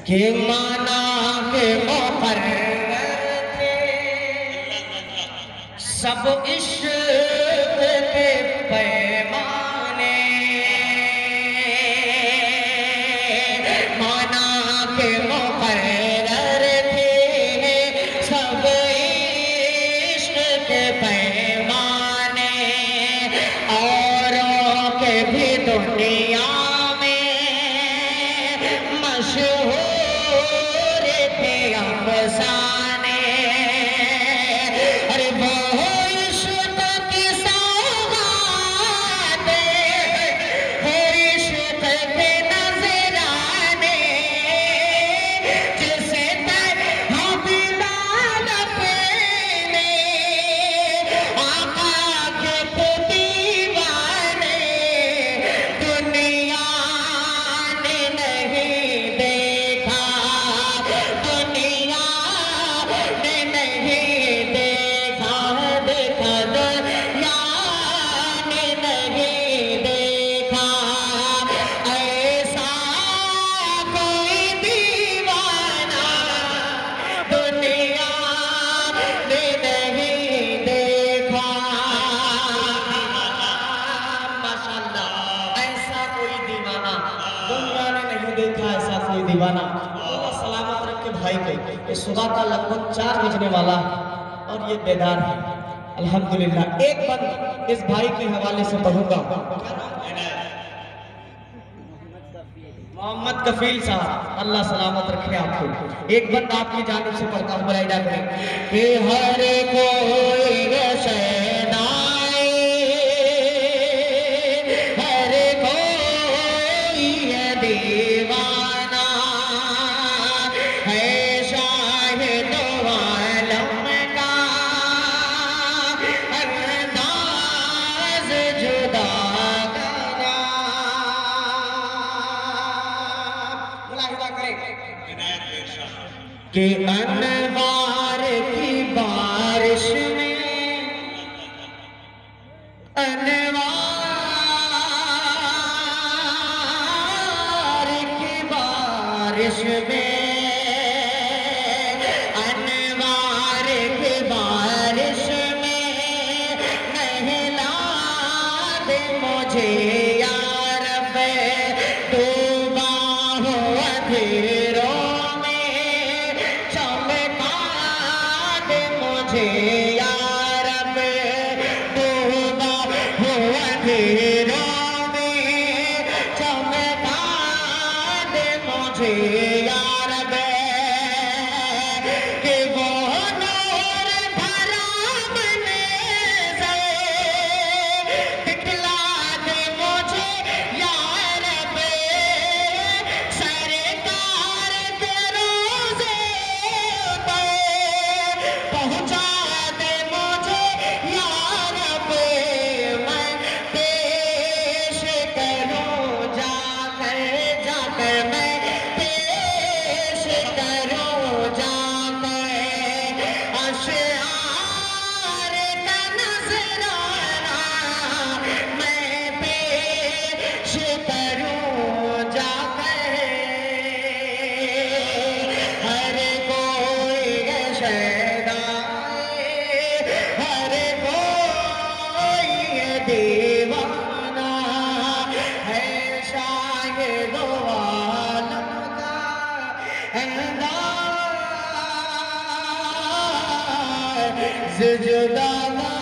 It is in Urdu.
کہ مانا کے مقرر تھے سب عشق کے پیمانے، مانا کے مقرر تھے سب عشق کے پیمانے، اوروں کے بھی دنیا مشہور تھے افسانے، ارے وہ عشق کی سوغات، وہ عشق کے نذرانے، جسے تنہا بلال اپنے آقا کے تھے دیوانے، دنیا دیوانہ اللہ سلامت رکھے بھائی کو، یہ صبح کا لگ بھگ 4 بجنے والا اور یہ بیدار ہے الحمدللہ۔ ایک بند اس بھائی کے حوالے سے پڑھوں گا، محمد کفیل صاحب، اللہ سلامت رکھے آپ کو۔ ایک بند آپ کی جانب سے پڑھتا ہوں، برائے ڈاک ہے کہ ہر کوئی شہدائے، ہر کوئی دیوانہ ہے، شاہد عالم کا انداز جدا گنا، ملاحظہ کریں کہ انوار کی بارش میں، انوار کی بارش میں، انوار کی بارش میں نہلا دے مجھے یا رب، ڈوبا ہو اندھیروں میں چمکا دے مجھے یا رب، ڈوبا ہو اندھیروں میں چمکا دے مجھے یا رب، کہ وہ نور بھرا منظر دکھلا دے مجھے یا رب، سرکار کے روضے پر پہنچا دے مجھے یا رب، میں پیش کروں جا کر میں پیش کروں جا کر اشعار کا نذرانہ، میں پیش کروں جا کر، ہر کوئی شہدائے، ہر کوئی دیوانہ ہے، شاہد عالم کا انداز جدا